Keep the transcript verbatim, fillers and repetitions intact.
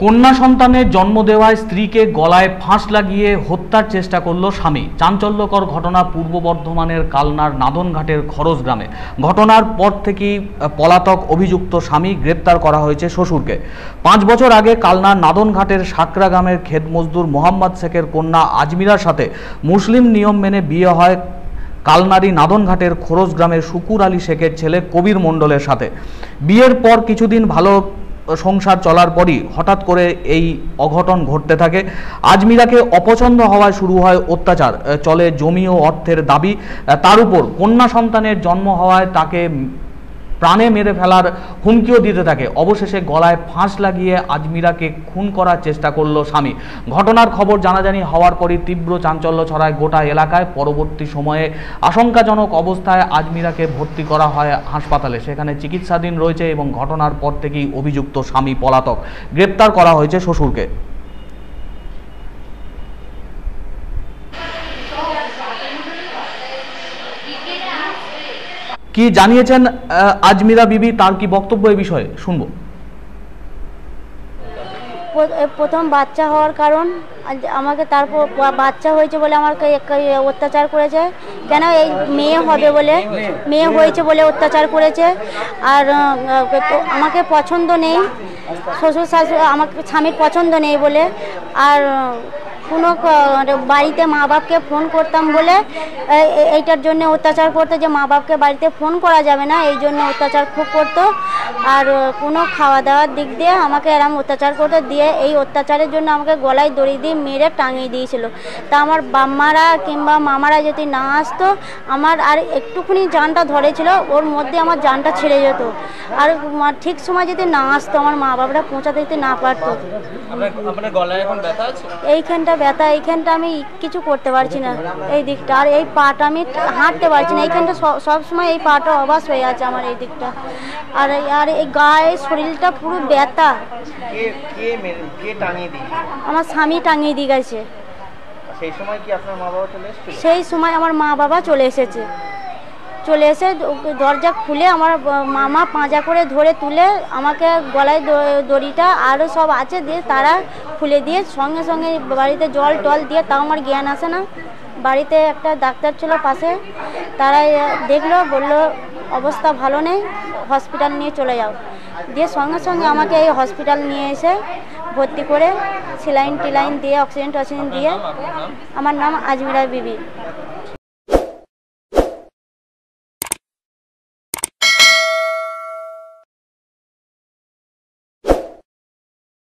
কন্যা সন্তানের জন্ম দেওয়ায় স্ত্রীকে গলায় ফাঁস লাগিয়ে হত্যার চেষ্টা করল স্বামী। চাঞ্চল্যকর ঘটনা পূর্ব বর্ধমানের কালনার নাদনঘাটের খরচ গ্রামে। ঘটনার পর থেকেই পলাতক অভিযুক্ত স্বামী গ্রেপ্তার করা হয়েছে শ্বশুরকে। পাঁচ বছর আগে কালনার নাদনঘাটের সাকরা গ্রামের ক্ষেত মজদুর মোহাম্মদ শেখের কন্যা আজমিরার সাথে মুসলিম নিয়ম মেনে বিয়ে হয় কালনারি নাদনঘাটের খরচ গ্রামের শুকুর আলী শেখের ছেলে কবির মণ্ডলের সাথে। বিয়ের পর কিছুদিন ভালো সংসার চলার পরই হঠাৎ করে এই অঘটন ঘটতে থাকে। আজমিরাকে অপছন্দ হওয়ায় শুরু হয় অত্যাচার, চলে জমি ও অর্থের দাবি। তার উপর কন্যা সন্তানের জন্ম হওয়ায় তাকে প্রাণে মেরে ফেলার হুমকিও দিতে থাকে। অবশেষে গলায় ফাঁস লাগিয়ে আজমিরাকে খুন করার চেষ্টা করল স্বামী। ঘটনার খবর জানাজানি হওয়ার পরই তীব্র চাঞ্চল্য ছড়ায় গোটা এলাকায়। পরবর্তী সময়ে আশঙ্কাজনক অবস্থায় আজমিরাকে ভর্তি করা হয় হাসপাতালে, সেখানে চিকিৎসাধীন রয়েছে এবং ঘটনার পর থেকেই অভিযুক্ত স্বামী পলাতক। গ্রেপ্তার করা হয়েছে শ্বশুরকে। কি জানিয়েছেন আজমিরা বিবি, তার কি বক্তব্য এই বিষয়ে শুনবো। প্রথম বাচ্চা হওয়ার কারণ আমাকে, তারপর বাচ্চা হয়েছে বলে আমাকে অত্যাচার করেছে। কেন এই মেয়ে হবে বলে, মেয়ে হয়েছে বলে অত্যাচার করেছে। আর আমাকে পছন্দ নেই, শ্বশুর শাশুড়ি আমাকে স্বামীর পছন্দ নেই বলে। আর কোনো বাড়িতে মা বাপকে ফোন করতাম বলে এইটার জন্য অত্যাচার করতো, যে মা বাপকে বাড়িতে ফোন করা যাবে না, এই জন্য অত্যাচার খুব করতো। আর কোনো খাওয়া দাওয়ার দিক দিয়ে আমাকে এরম অত্যাচার করতো, দিয়ে এই অত্যাচারের জন্য আমাকে গলায় দড়ি দিয়ে মেরে টাঙিয়ে দিয়েছিল। তা আমার বাম্মারা কিংবা মামারা যদি না আসতো, আমার আর একটুখানি জানটা ধরেছিল, ওর মধ্যে আমার জানটা ছেড়ে যেত। আর ঠিক সময় যদি না আসতো, আমার মা বাবারা পৌঁছাতে দিতে না পারতো। এইখানটা ব্যথা, এইখানটা আমি কিছু করতে পারছি না, এই দিকটা। আর এই পাটা আমি হাঁটতে পারছি না, এইখানটা সব সময় এই পাটা অবাস হয়ে আছে আমার এই দিকটা। আর আর এই গায়ে শরীরটা পুরো ব্যথা। আমার স্বামী টাঙিয়ে দিয়ে গেছে। সেই সময় কি আপনার মা বাবা চলে এসেছিল? সেই সময় আমার মা বাবা চলে এসেছে। চলে এসে দরজা খুলে আমার মামা পাঁজা করে ধরে তুলে আমাকে গলায় দড়িটা আরও সব আছে দিয়ে তারা খুলে দিয়ে সঙ্গে সঙ্গে বাড়িতে জল টল দিয়ে, তাও আমার জ্ঞান আসে না। বাড়িতে একটা ডাক্তার ছিল পাশে, তারা দেখলো, বললো অবস্থা ভালো নেই, হসপিটাল নিয়ে চলে যাও। দিয়ে সঙ্গে সঙ্গে আমাকে এই হসপিটাল নিয়ে এসে ভর্তি করে সেলাইন টিলাইন দিয়ে অক্সিজেন টক্সিজেন দিয়ে। আমার নাম আজমিরা বিবি।